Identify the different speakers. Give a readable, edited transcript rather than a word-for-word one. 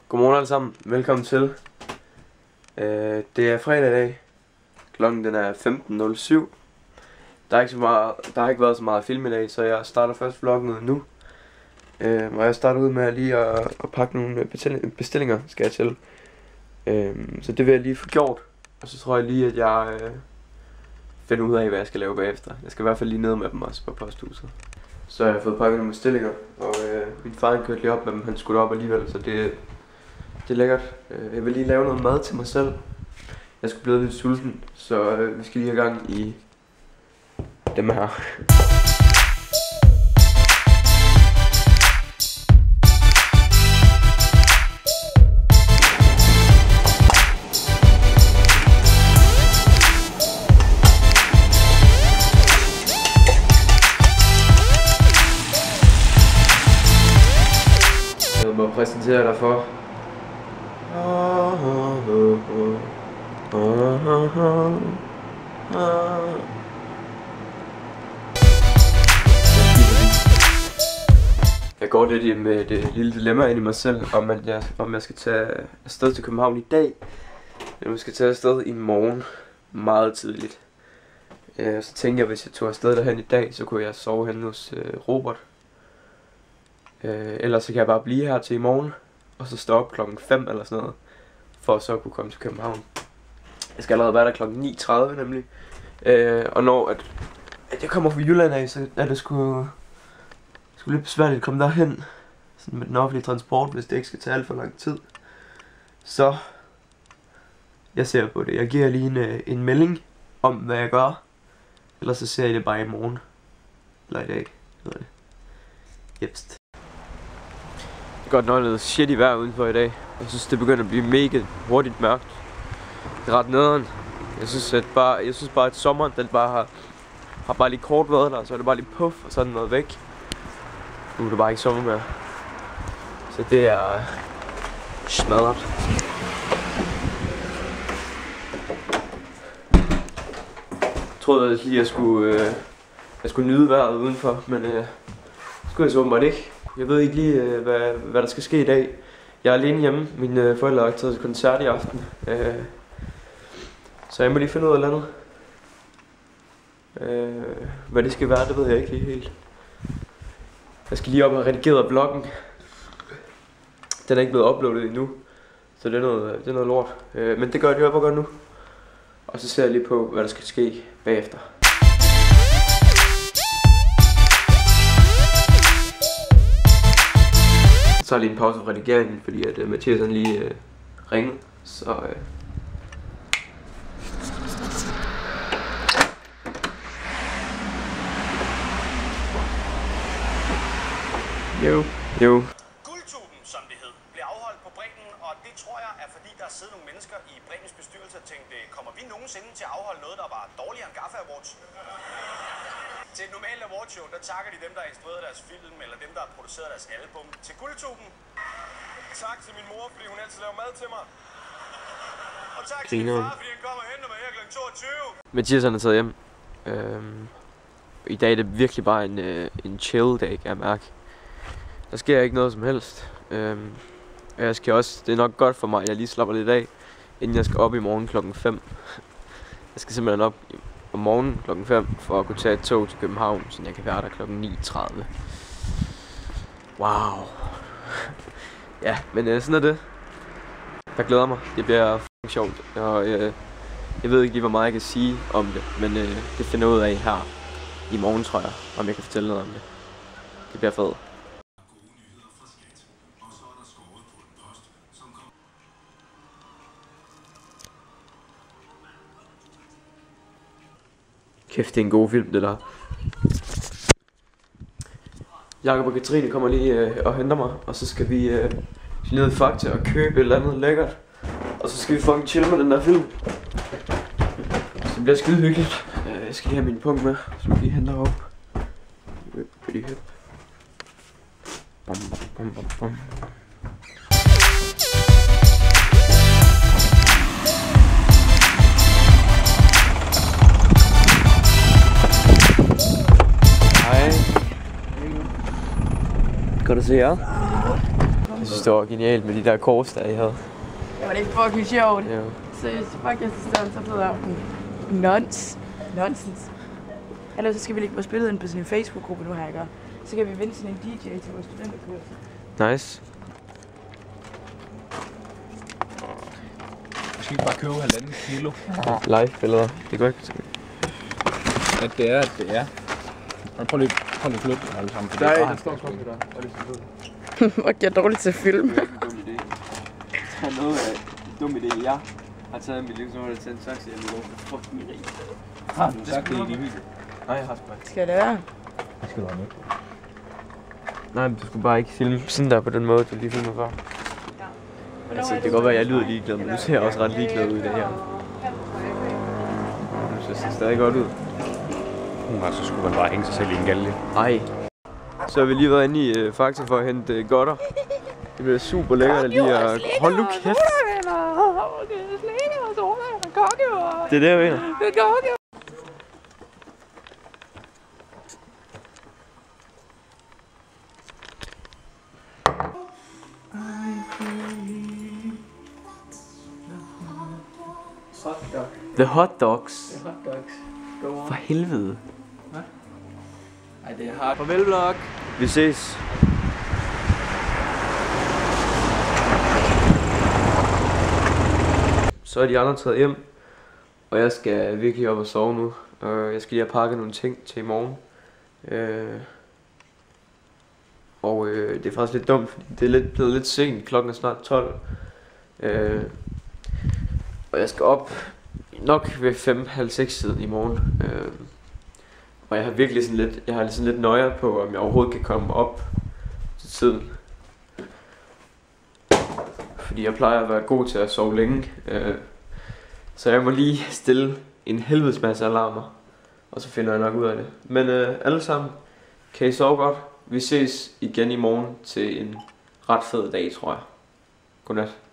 Speaker 1: Godmorgen alle sammen, velkommen til. Det er fredag i dag. Klokken den er 15:07. Der har ikke været så meget film i dag, så jeg starter først vloggen ud nu. Og jeg starter ud med lige at pakke nogle bestillinger, skal jeg til. Så det vil jeg lige få gjort. Og så tror jeg lige, at jeg finder ud af, hvad jeg skal lave bagefter. Jeg skal i hvert fald lige ned med dem også på posthuset. Så jeg har fået pakket nogle bestillinger, og min far kørte lige op med dem. Han skulle op alligevel, så det er lækkert. Jeg vil lige lave noget mad til mig selv. Jeg skulle blive lidt sulten, så vi skal lige have gang i dem her. Jeg må præsentere dig for jeg går lidt med det lille dilemma ind i mig selv, om jeg skal tage afsted til København i dag, eller jeg skal tage afsted i morgen meget tidligt. Så tænker jeg, hvis jeg tog afsted derhen i dag, så kunne jeg sove henne hos Robert. Ellers så kan jeg bare blive her til i morgen, og så stå op klokken 5 eller sådan noget, for så at kunne komme til København. Jeg skal allerede være der klokken 9:30 nemlig. Og når at jeg kommer fra Jylland af, så er det sgu lidt besværligt at komme derhen sådan med den offentlige transport, hvis det ikke skal tage alt for lang tid. Så jeg ser på det. Jeg giver lige en melding om, hvad jeg gør. Ellers så ser jeg det bare i morgen. Eller i dag. Jepst. Det er godt nok noget shit i vejr udenfor i dag. Jeg synes det begynder at blive mega hurtigt mørkt. Det er ret nederen. Jeg synes bare at sommeren den bare har bare lige kort været der, så er det bare lige puff, og så er den noget væk. Nu er det bare ikke sommer mere. Så det er smadret. Jeg troede lige jeg skulle nyde vejret udenfor, men det skulle jeg så åbenbart ikke. Jeg ved ikke lige hvad der skal ske i dag. Jeg er alene hjemme. Mine forældre har taget til koncert i aften. Så jeg må lige finde ud af noget andet. Hvad det skal være, det ved jeg ikke lige helt. Jeg skal lige op og redigere vloggen. Den er ikke blevet uploadet endnu, så det er noget lort. Men det gør jeg op og gør nu. Og så ser jeg lige på, hvad der skal ske bagefter. Jeg tager lige en pause fra redigeringen, fordi at Mathias han lige ringede. Så Jo.
Speaker 2: Guldtuben, som det hed, blev afholdt på Bremen, og det tror jeg er fordi, der sidder nogle mennesker i Bremens bestyrelse og tænkte, kommer vi nogensinde til at afholde noget, der var dårligere end Gaffa Awards? Til et normalt awardshow, der takker de dem, der har instrueret deres film, eller dem, der har produceret deres album. Til Guldtuben, tak til min mor, fordi hun altid laver mad til mig. Og tak til min far, fordi han kommer og henter mig her kl. 22.
Speaker 1: Mathias han er taget hjem. I dag er det virkelig bare en chill dag, kan jeg mærke. Der sker ikke noget som helst. Jeg skal også, det er nok godt for mig, at jeg lige slapper lidt af, inden jeg skal op i morgen klokken 5. Jeg skal simpelthen op om morgenen klokken 5 for at kunne tage et tog til København, så jeg kan være der klokken 9:30. Wow. Ja, men sådan er det. Jeg glæder mig. Det bliver f***ing sjovt. Og jeg ved ikke lige, hvor meget jeg kan sige om det, men det finder jeg ud af her i morgen, tror jeg, om jeg kan fortælle noget om det. Det bliver fedt. Kæft, det er en god film, det der. Jakob og Katrine kommer lige og henter mig, og så skal vi ned i Fakta og købe et eller andet lækkert. Og så skal vi fucking chille med den der film. Så det bliver skide hyggeligt. Jeg skal lige have min punkt med, så vi lige henter op. Pretty hip. Bom, bom, bom, bom. Kan du se jer? Jeg synes, det var genialt med de der kors, der I havde.
Speaker 3: Det var ikke fucking sjovt.
Speaker 1: Ja.
Speaker 3: Seriøst, fuck, jeg synes, det var så fed aften. Nonsens. Ellers så skal vi lægge vores billede ind på sådan en Facebook-gruppe nu her, ikke? Så kan vi vinde sådan en DJ til vores studenterkurs.
Speaker 1: Nice.
Speaker 4: Jeg skal ikke bare købe 1,5 kilo.
Speaker 1: Live-billeder. Det går ikke.
Speaker 4: At det er. Prøv lige at flytte den alle sammen.
Speaker 1: Nej, der står kommet der. Og det er så
Speaker 3: Fuck, jeg er dårlig til at filme.
Speaker 1: Det er en dum idé. Det er noget af en dum idé, jeg har taget min liv, så var det til en taxa, jeg vil gå for fucking rig.
Speaker 4: Har du sagt det i din video?
Speaker 1: Nej, jeg har sgu ikke.
Speaker 3: Skal jeg lade være?
Speaker 4: Det skal du have med.
Speaker 1: Nej, men du skulle bare ikke filme sådan der på den måde, du lige filmede før. Altså, det kan godt være, at jeg lyder ligeglad, men du ser også ret ligeglad ud i det her. Det ser stadig godt ud.
Speaker 4: Så skulle man bare hænge sig selv i en galge.
Speaker 1: Ej. Så har vi lige været inde i Fakta for at hente godter. Det bliver super lækkert lige at... Hold nu kæft! Det er det, jeg mener. The hot dogs. For helvede.
Speaker 5: Ej, det er hardt.
Speaker 1: Farvel, vlog. Vi ses. Så er de andre taget hjem, og jeg skal virkelig op og sove nu. Jeg skal lige have pakket nogle ting til i morgen. Det er faktisk lidt dumt, fordi det er blevet lidt sent. Klokken er snart 12. Og jeg skal op nok ved 5:30 tiden i morgen. Og jeg har virkelig sådan lidt nøje på, om jeg overhovedet kan komme op til tiden. Fordi jeg plejer at være god til at sove længe. Så jeg må lige stille en helvedes masse alarmer. Og så finder jeg nok ud af det. Men alle sammen, kan I sove godt? Vi ses igen i morgen til en ret fed dag, tror jeg. Godnat.